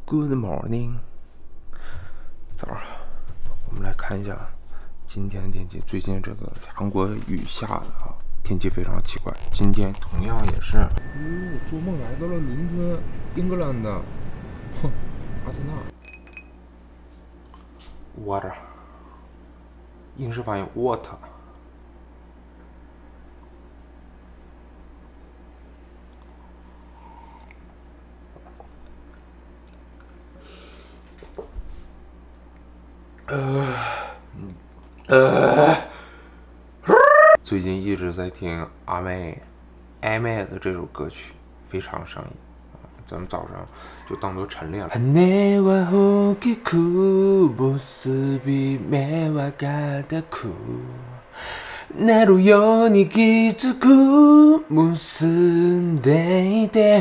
Good morning， 早上好。我们来看一下今天的天气。最近这个韩国雨下的啊，天气非常奇怪。今天同样也是，做梦来到了伦敦，英格兰的，阿森纳。Water， 英式发音 water。最近一直在听阿妹的这首歌曲，非常上瘾啊！咱们早上就当做晨练了。나로 연이 기죽고 무슨 데이데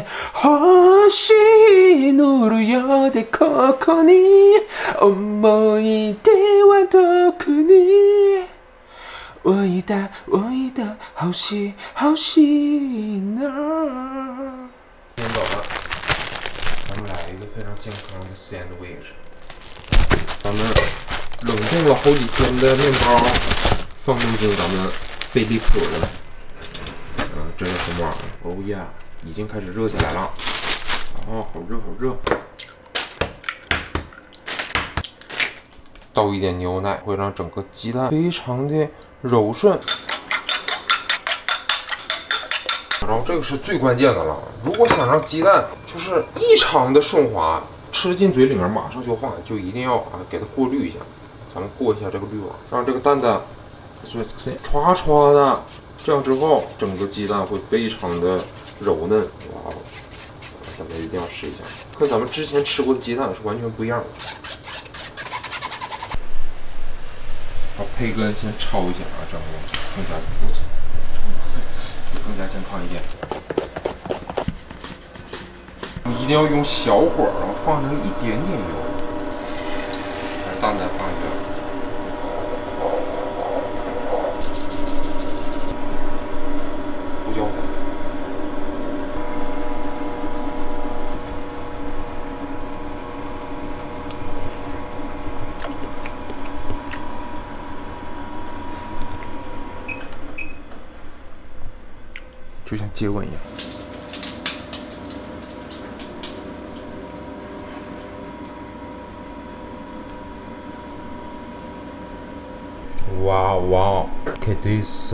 혹시 누르여대 코코니 어머이 대와 도쿠니我一打好戏呢。今天早上咱们来一个非常健康的 sandwich， 咱们冷冻了好几天的面包放入进咱们飞利浦了。这是什么？哦呀，已经开始热起来了。哦，好热好热。倒一点牛奶会让整个鸡蛋非常的柔顺。然后这个是最关键的了，如果想让鸡蛋就是异常的顺滑，吃进嘴里面马上就化，就一定要给它过滤一下。咱们过一下这个滤网，让这个蛋蛋歘歘的，这样之后整个鸡蛋会非常的柔嫩。哇，咱们一定要试一下，跟咱们之前吃过的鸡蛋是完全不一样的。好，培根先焯一下啊，这样更加健康一点。一定要用小火，然后放上一点点油，把蛋再放进去。胡椒粉。就像接吻一样。哇哇 ，que this？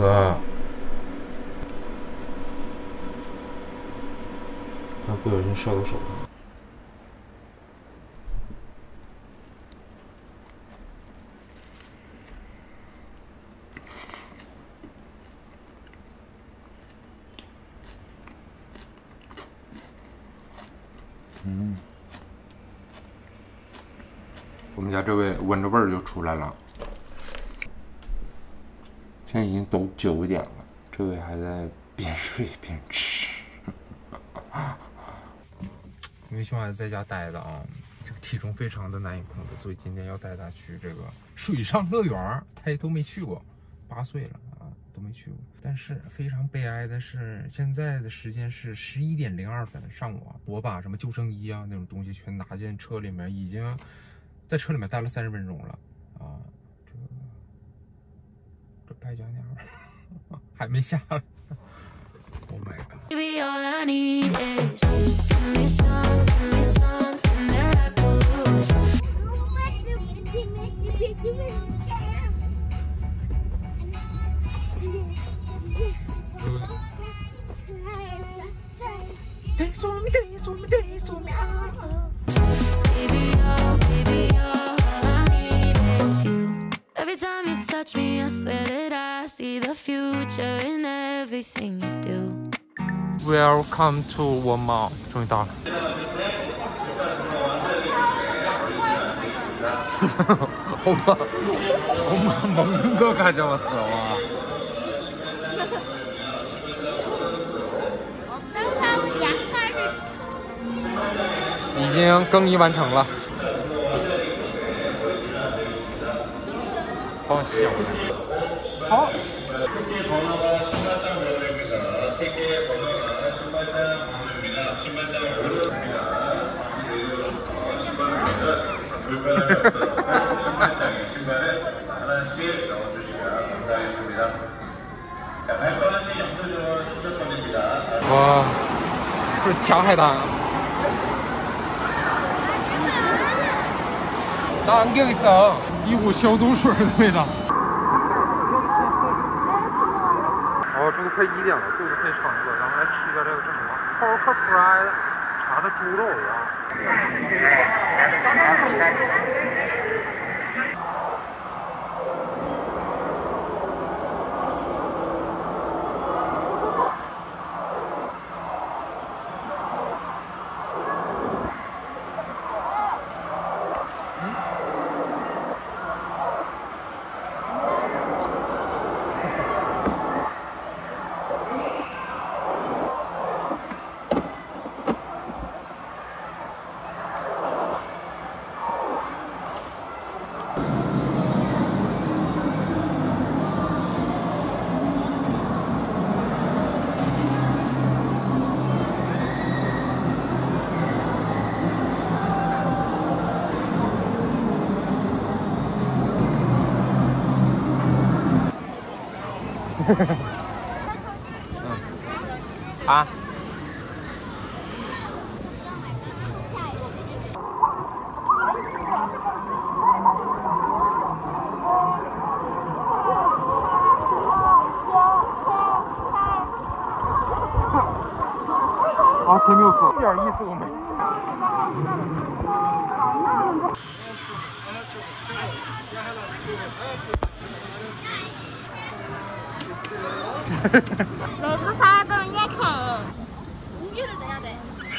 不小心烧到手上。我们家这位闻着味儿就出来了。现在已经都9点了，这位还在边睡边吃。因为熊孩子在家待的啊，这个体重非常的难以控制，所以今天要带他去这个水上乐园，他也都没去过，8岁了啊，都没去过。但是非常悲哀的是，现在的时间是11点02分上午啊，我把什么救生衣啊那种东西全拿进车里面，已经在车里面待了30分钟了啊，这败家娘还没下来。Oh my god. Baby, all I need is give me something that I could lose. Dance on me, dance on me, dance on me. Baby, all I need is you. Every time you touch me, I swear that I see the future in everything you do. Welcome to Walmart， 终于到了。엄마 먹는 거 가져왔어. 와.已经更衣完成了。好小呀！好。 와, 这是假海胆。나 안경 있어. 一股消毒水的味道。哦，这个快1点了，肚子可以撑一个，然后来吃一个这个叫什么 pork fry 炸的猪肉啊。啊！啊，真没有错，一点意思都没。 每个사람약해 공개를 내야 돼.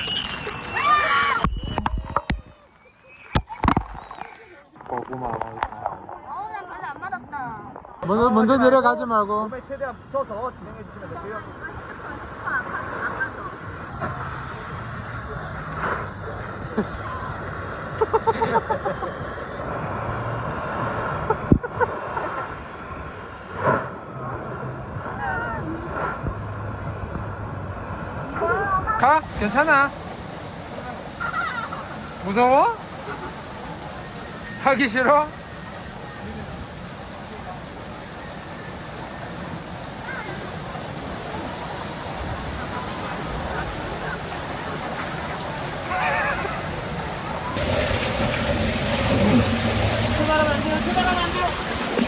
고마워. 난 별로 안 맞았다. 먼저 내려가지 말고. 최대한 붙여서 진행해 주시면 되고요. 가? 괜찮아? 무서워? 하기 싫어? 출발하면 안 돼요. 출발하면 안 돼요.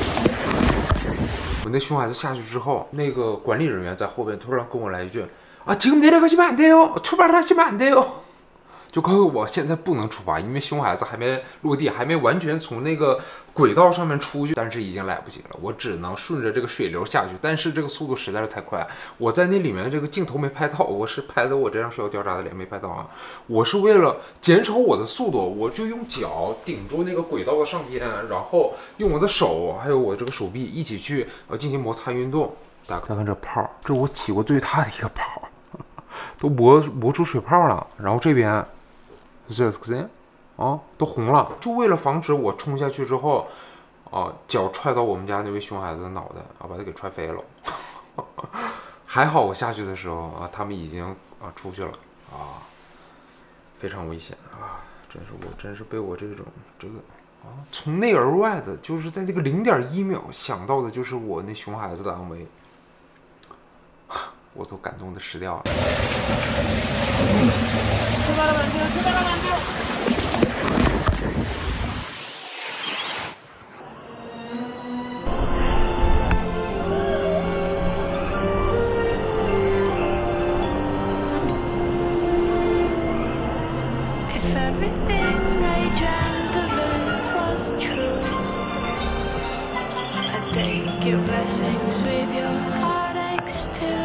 我那熊孩子下去之后，那个管理人员在后边突然跟我来一句：“啊，지금 내려가시면 안 돼요， 출발하시면 안 돼요。”就告诉我现在不能出发，因为熊孩子还没落地，还没完全从那个轨道上面出去，但是已经来不及了，我只能顺着这个水流下去，但是这个速度实在是太快，我在那里面这个镜头没拍到，我是拍的我这张需要掉渣的脸没拍到啊，我是为了减少我的速度，我就用脚顶住那个轨道的上边，然后用我的手还有我这个手臂一起去进行摩擦运动。大家看这泡，这是我起过最大的一个泡，都磨出水泡了，然后这边。这啊，都红了，就为了防止我冲下去之后，脚踹到我们家那位熊孩子的脑袋啊，把他给踹飞了。还好我下去的时候啊，他们已经出去了啊，非常危险啊！真是被我这个从内而外的，就是在那个0.1秒想到的就是我那熊孩子的安危，我都感动的失掉了。 출발하면 안 돼요. 출발하면 안 돼요. If everything I dreamt of it was true, I'd take your blessings with your heartaches too.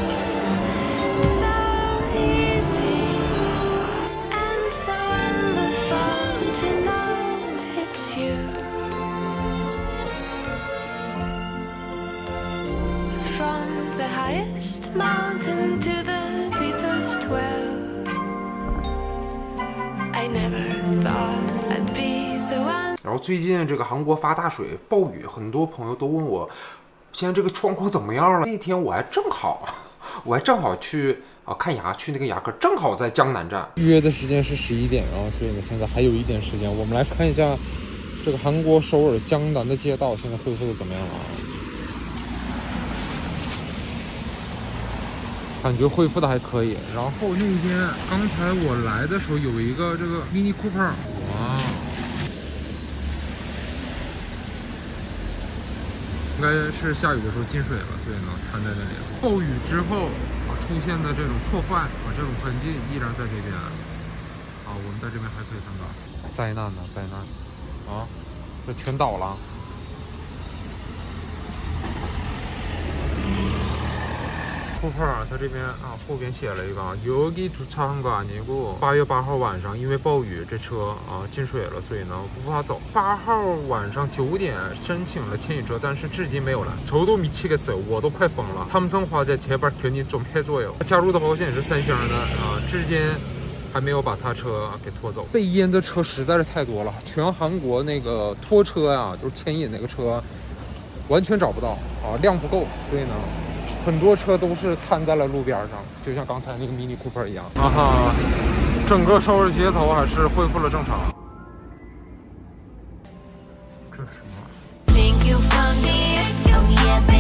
So easy. So wonderful to know it's you. From the highest mountain to the deepest well, I never thought I'd be the one. 然后最近这个韩国发大水暴雨，很多朋友都问我，现在这个状况怎么样了？那天我还正好去啊，看牙，去那个牙科，正好在江南站。 约的时间是11点啊，所以呢，现在还有一点时间。我们来看一下这个韩国首尔江南的街道现在恢复的怎么样了啊？感觉恢复的还可以。然后那边刚才我来的时候有一个这个 Mini Cooper， 哇，应该是下雨的时候进水了，所以呢瘫在那里了。暴雨之后出现的这种破坏这种痕迹依然在这边我们在这边还可以看到灾难呢，灾难这全倒了。Cooper它这边后边写了一个여기 주차한 거 아니고 8月8号晚上因为暴雨这车进水了，所以呢无法走。8号晚上9点申请了牵引车，但是至今没有来。저도 미치겠어요，我都快疯了。삼성화재 제발 견인 좀 해줘요。加入的保险是3星的至今还没有把他车给拖走。被淹的车实在是太多了，全韩国那个拖车就是牵引那个车完全找不到量不够，所以呢很多车都是瘫在了路边上，就像刚才那个 Mini Cooper 一样整个首尔街头还是恢复了正常。这是什么？